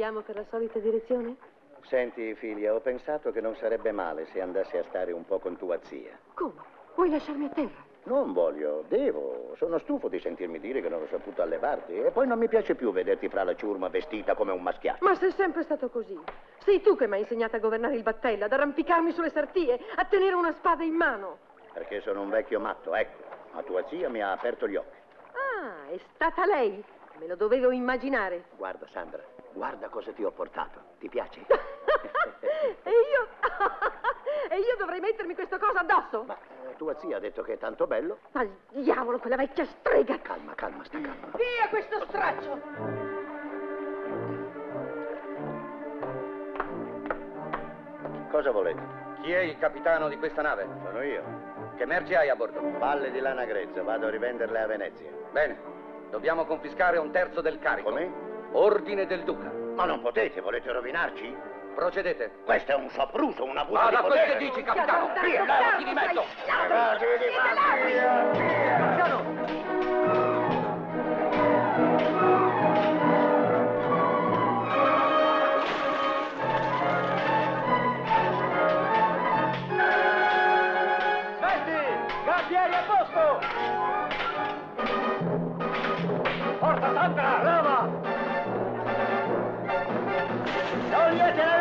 Andiamo per la solita direzione? Senti, figlia, ho pensato che non sarebbe male se andassi a stare un po' con tua zia. Come? Vuoi lasciarmi a terra? Non voglio, devo. Sono stufo di sentirmi dire che non ho saputo allevarti. E poi non mi piace più vederti fra la ciurma vestita come un maschiaccio. Ma sei sempre stato così. Sei tu che mi hai insegnato a governare il battello, ad arrampicarmi sulle sartie, a tenere una spada in mano. Perché sono un vecchio matto, ecco. Ma tua zia mi ha aperto gli occhi. Ah, è stata lei. Me lo dovevo immaginare. Guarda, Sandra, guarda cosa ti ho portato. Ti piace? E io? E io dovrei mettermi questa cosa addosso? Ma tua zia ha detto che è tanto bello. Al diavolo, quella vecchia strega! Calma, calma, sta calma. Via questo straccio! Cosa volete? Chi è il capitano di questa nave? Sono io. Che merci hai a bordo? Palle di lana grezza, vado a rivenderle a Venezia. Bene, dobbiamo confiscare un terzo del carico. Come? Ordine del duca. Ma non potete, volete rovinarci? Procedete. Questo è un sopruso, un abuso Va di da quel potere. che dici, capitano! Via, Levati di mezzo! Gabbieri a posto! Forza Sandra! Brava! Togliete la